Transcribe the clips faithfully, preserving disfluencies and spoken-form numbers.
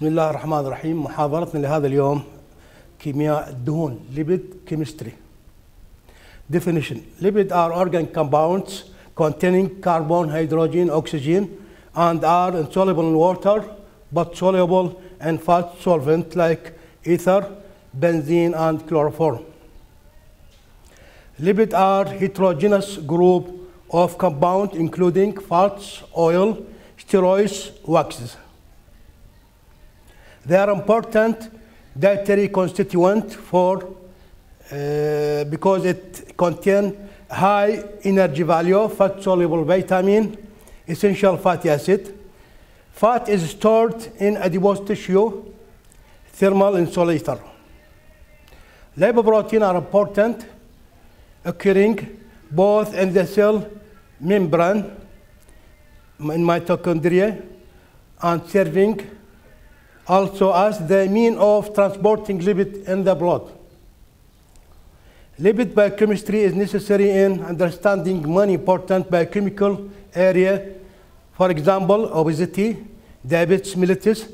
بسم الله الرحمن الرحيم. محاضرتنا لهذا اليوم كيمياء الدهون lipid chemistry. Definition: Lipid are organic compounds containing carbon, hydrogen, oxygen, and are insoluble in water but soluble in fat solvent like ether, benzene, and chloroform. Lipid are heterogeneous group of compounds including fats, oil, steroids, waxes. They are important dietary constituent for uh, because it contains high energy value, fat-soluble vitamin, essential fatty acid. Fat is stored in adipose tissue, thermal insulator. Lipoproteins are important, occurring both in the cell membrane, in mitochondria, and serving also as the mean of transporting lipid in the blood. Lipid biochemistry is necessary in understanding many important biochemical areas, for example, obesity, diabetes mellitus,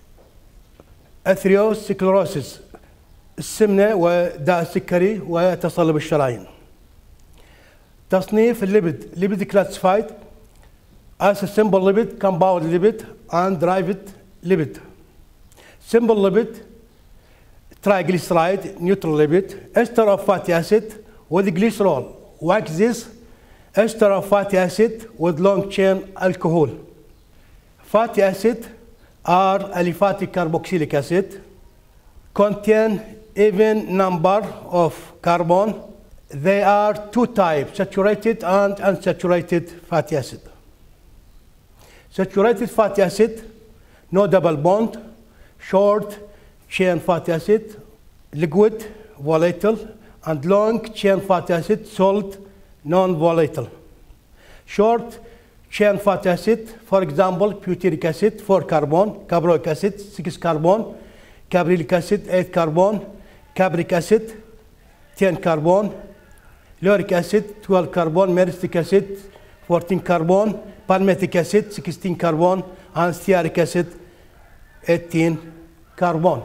atherosclerosis, السمنة وداء السكري وتصلب الشرايين. تصنيف الليبيد: lipid classified as a simple lipid, compound lipid, and derived lipid. Simple lipid, triglyceride, neutral lipid, ester of fatty acid with glycerol, waxes, ester of fatty acid with long chain alcohol. Fatty acid are aliphatic carboxylic acid, contain even number of carbon. They are two types, saturated and unsaturated fatty acid. Saturated fatty acid, no double bond, short chain fatty acid, liquid, volatile, and long chain fatty acid, salt, non-volatile. Short chain fatty acid, for example, butyric acid, four carbon, caproic acid, six carbon, cabrylic acid, eight carbon, capric acid, ten carbon, lauric acid, twelve carbon, myristic acid, fourteen carbon, palmitic acid, sixteen carbon, and stearic acid, eighteen carbon.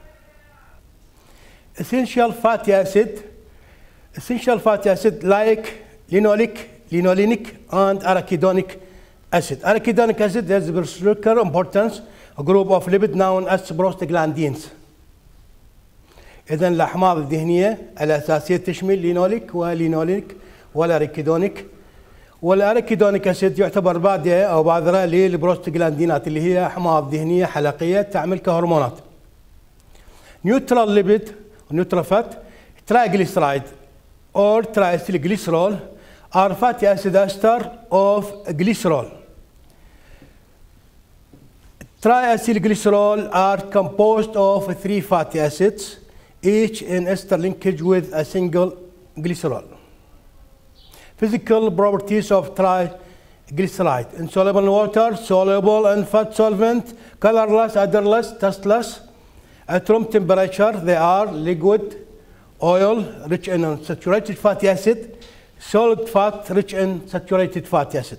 Essential fatty acid, essential fatty acid like linoleic, linolenic, and arachidonic acid. Arachidonic acid has particular importance, a group of lipid known as prostaglandins. إذن الأحماض الدهنية الأساسية تشمل لينوليك ولينوليك والأريكيدونيك. والأريكيدونيك أسيد يعتبر بادئة أو بادرة للبروستاجلاندينات اللي هي أحماض دهنية حلقية تعمل كهرمونات. نيوترال ليبيد ونيوترال فات triglyceride or triacylglycerol are fatty acid ester of glycerol. Triacylglycerol are composed of three fatty acids, each in ester linkage with a single glycerol. Physical properties of triglyceride: insoluble in water, soluble in fat solvent, colorless, odorless, tasteless. At room temperature, they are liquid, oil rich in unsaturated fatty acid, solid fat rich in saturated fatty acid.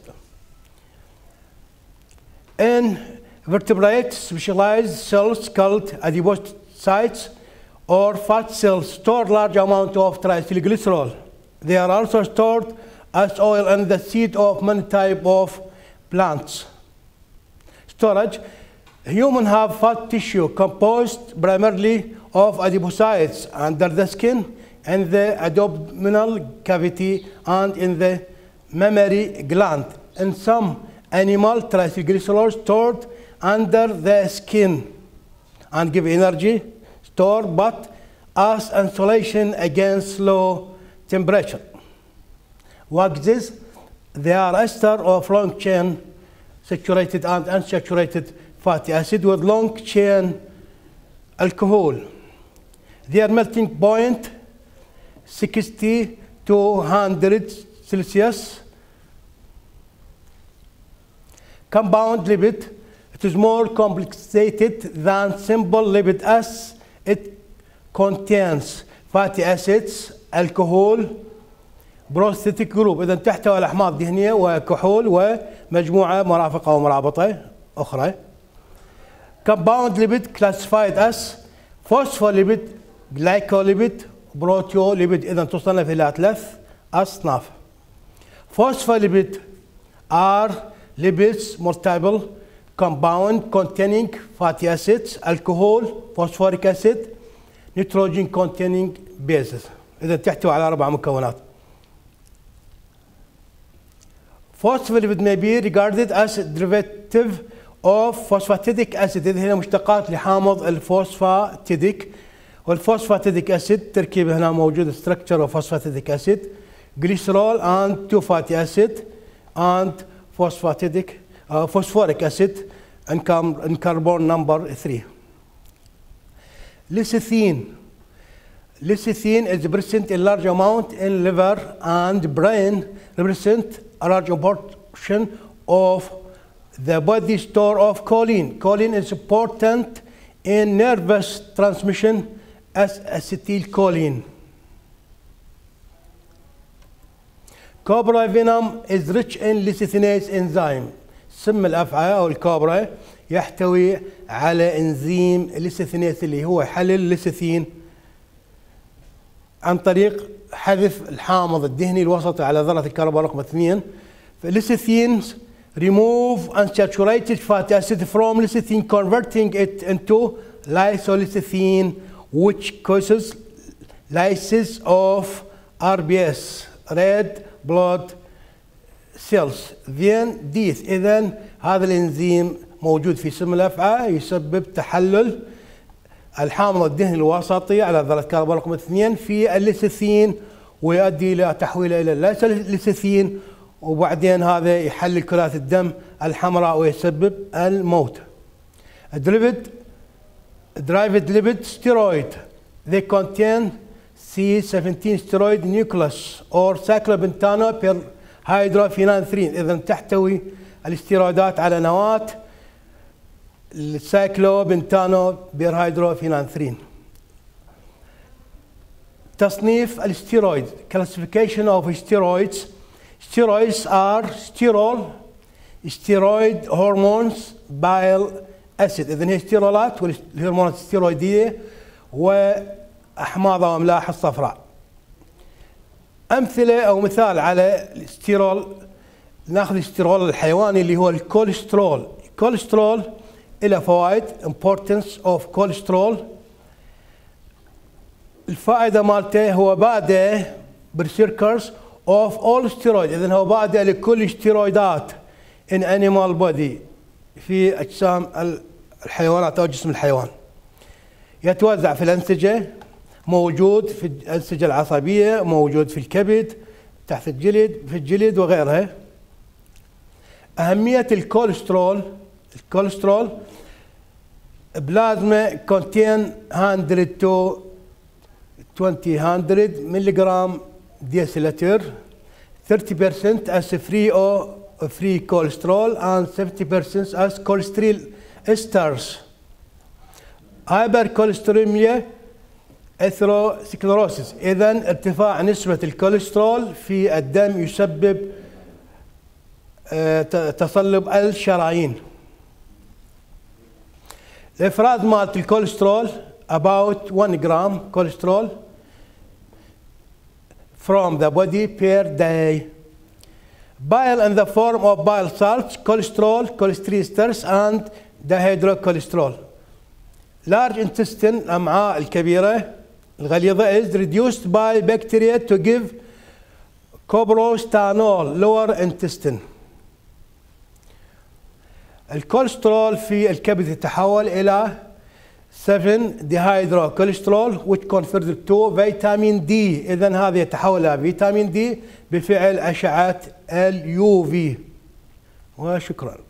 In vertebrate, specialized cells called adipocytes or fat cells store large amount of triacylglycerol. They are also stored as oil in the seed of many types of plants. Storage: humans have fat tissue composed primarily of adipocytes under the skin, in the abdominal cavity, and in the mammary gland. In some animal, triacylglycerol stored under the skin and give energy, store, but as insulation against low temperature. Waxes: they are ester of long chain saturated and unsaturated fatty acid with long chain alcohol. Their melting point sixty to one hundred Celsius. Compound lipid: it is more complicated than simple lipid as it contains fatty acids, alcohol, prosthetic group. إذا تحتوي على أحماض دهنية وكحول ومجموعة مرافقة ومرابطة أخرى. compound lipid classified as phospholipid, glycolipid, proteolipid. إذا تصنف إلى ثلاث أصناف. Phospholipid are lipids multiple compound containing fatty acids, alcohol, phosphoric acid, nitrogen containing bases. إذا تحتوي على أربع مكونات. Phospholipid may be regarded as a derivative of phosphatidic acid. إذا هنا مشتقات لحامض الفوسفاتيديك، والفوسفاتيديك acid تركيب هنا موجود structure of phosphatidic acid, glycerol and two fatty acid and phosphatidic uh, phosphoric acid and, com and carbon number three. Lecithin. Lecithin is present in large amount in liver and brain, represent a large portion of the body store of choline. Choline is important in nervous transmission as acetylcholine. Cobra venom is rich in lecithinase enzyme. سم الأفعى أو الكوبرا يحتوي على إنزيم الليسيثينيز اللي هو حلل الليسيثين عن طريق حذف الحامض الدهني الوسطي على ذرة الكربون رقم اثنين. Lecithins remove unsaturated fatty acid from lecithin, converting it into lysolecithin, which causes lysis of R B S, red blood cells, then death. إذن هذا الإنزيم موجود في سم الأفعى يسبب تحلل الحامض الدهني الوسطي على ذرة كربون رقم اثنين في الليسيثين ويؤدي إلى تحويله إلى الليسيثين، وبعدين هذا يحلل كرات الدم الحمراء ويسبب الموت. Derived derived lipid steroid. They contain C seventeen steroid nucleus or cyclopentano hydrophenanthrin. إذا تحتوي الاستيرويدات على نواة السايكلوبنتانو بيرهيدروفينانثرين. تصنيف الستيرويد. Classification of steroids. Steroids are sterol, steroid hormones, bile acid. إذن هي ستيرولات والهرمونات الستيرويدية وأحماض وأملاح الصفراء. أمثلة أو مثال على الستيرول، ناخذ الستيرول الحيواني اللي هو الكوليسترول. الكوليسترول إلى فوائد. importance of cholesterol. الفائدة مالته هو بادئ berserkers of all steroids. إذن هو بادئ لكل الستيرويدات in animal body في أجسام الحيوانات أو جسم الحيوان. يتوزع في الأنسجة، موجود في الأنسجة العصبية، موجود في الكبد، تحت الجلد، في الجلد وغيرها. أهمية الكوليسترول. الكوليسترول بلازما contain one hundred to twenty hundred milligram deciliter, thirty percent as free or free cholesterol and seventy percent as cholesterol esters. Hypercholesterolemia atherosclerosis. إذن ارتفاع نسبة الكوليسترول في الدم يسبب تصلب الشرايين. الإفراز مالت الكوليسترول about one gram cholesterol from the body per day. Bile in the form of bile salts, cholesterol, cholesterol esters and dihydrocholesterol. Large intestine الأمعاء الكبيرة الغليظة is reduced by bacteria to give cobrostanol, lower intestine. الكوليسترول في الكبد يتحول إلى seven dihydrocholesterol which converts to vitamin D. إذن هذا يتحول إلى فيتامين دي بفعل أشعة اليو في. وشكرا.